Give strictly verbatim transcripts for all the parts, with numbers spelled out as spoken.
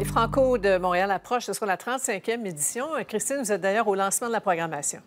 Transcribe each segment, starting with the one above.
Les Franco de Montréal approchent, ce sera la trente-cinquième édition. Christine, vous êtes d'ailleurs au lancement de la programmation.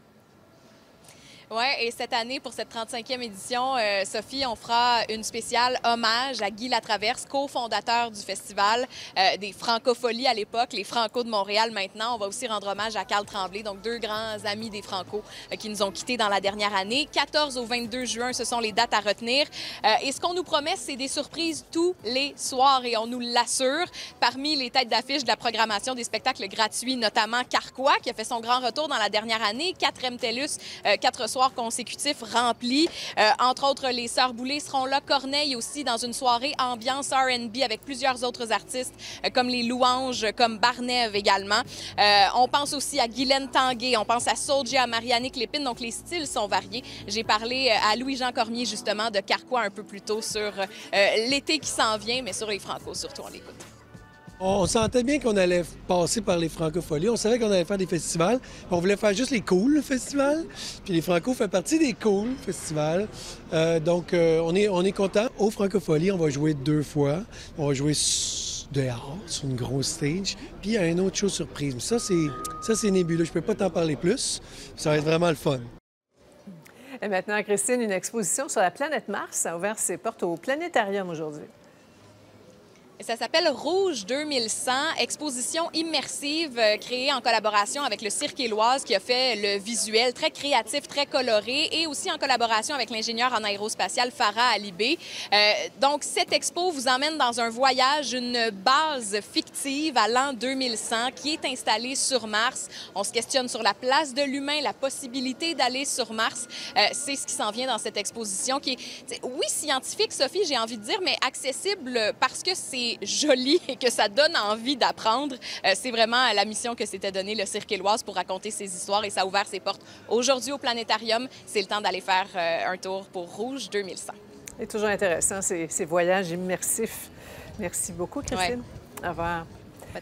Oui, et cette année, pour cette trente-cinquième édition, euh, Sophie, on fera une spéciale hommage à Guy Latraverse, cofondateur du festival euh, des Francofolies à l'époque, les Franco de Montréal maintenant. On va aussi rendre hommage à Carl Tremblay, donc deux grands amis des Franco euh, qui nous ont quittés dans la dernière année. quatorze au vingt-deux juin, ce sont les dates à retenir. Euh, et ce qu'on nous promet, c'est des surprises tous les soirs et on nous l'assure. Parmi les têtes d'affiche de la programmation des spectacles gratuits, notamment Carquois, qui a fait son grand retour dans la dernière année, quatre M TELUS, euh, quatre soirs consécutifs remplis. Euh, entre autres, les Sœurs Boulay seront là. Corneille aussi dans une soirée ambiance R and B avec plusieurs autres artistes euh, comme les Louanges, comme Barnève également. Euh, on pense aussi à Guylaine Tanguay, on pense à Soulja, à Marianne Lépine, donc les styles sont variés. J'ai parlé à Louis-Jean Cormier justement de Carquois un peu plus tôt sur euh, l'été qui s'en vient, mais sur les Franco surtout, on l'écoute. On sentait bien qu'on allait passer par les Francofolies. On savait qu'on allait faire des festivals. On voulait faire juste les cool festivals. Puis les Franco font partie des cool festivals. Euh, donc, euh, on est, on est content. Aux Francofolies, on va jouer deux fois. On va jouer dehors, sur une grosse stage. Puis il y a une autre chose surprise. Mais ça, c'est, ça, c'est nébuleux. Je peux pas t'en parler plus. Ça va être vraiment le fun. Et maintenant, Christine, une exposition sur la planète Mars a ouvert ses portes au Planétarium aujourd'hui. Ça s'appelle Rouge deux mille cent, exposition immersive euh, créée en collaboration avec le Cirque Éloise qui a fait le visuel très créatif, très coloré et aussi en collaboration avec l'ingénieur en aérospatial Farah Alibé. Euh, donc, cette expo vous emmène dans un voyage, une base fictive à l'an deux mille cent qui est installée sur Mars. On se questionne sur la place de l'humain, la possibilité d'aller sur Mars. Euh, c'est ce qui s'en vient dans cette exposition qui est, oui, scientifique, Sophie, j'ai envie de dire, mais accessible parce que c'est joli et que ça donne envie d'apprendre. Euh, c'est vraiment la mission que s'était donnée le Cirque Éloise pour raconter ces histoires et ça a ouvert ses portes aujourd'hui au Planétarium. C'est le temps d'aller faire euh, un tour pour Rouge deux mille cent. C'est toujours intéressant, ces, ces voyages immersifs. Merci beaucoup, Christine. Ouais. Au revoir.